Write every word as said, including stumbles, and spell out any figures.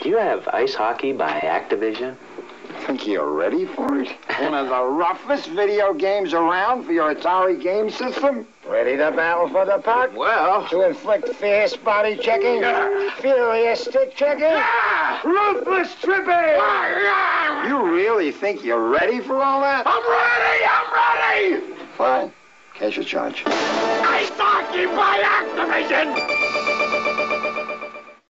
Do you have ice hockey by Activision? Think you're ready for it? One of the roughest video games around for your Atari game system? Ready to battle for the puck? Well... To inflict fierce body checking? Yeah. Furious stick checking? Yeah. Ruthless tripping? Yeah. You really think you're ready for all that? I'm ready! I'm ready! Fine. Case your charge. Ice hockey by Activision!